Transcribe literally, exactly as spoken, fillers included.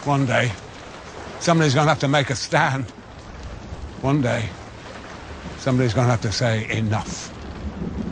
One day, somebody's going to have to make a stand. One day, somebody's going to have to say enough.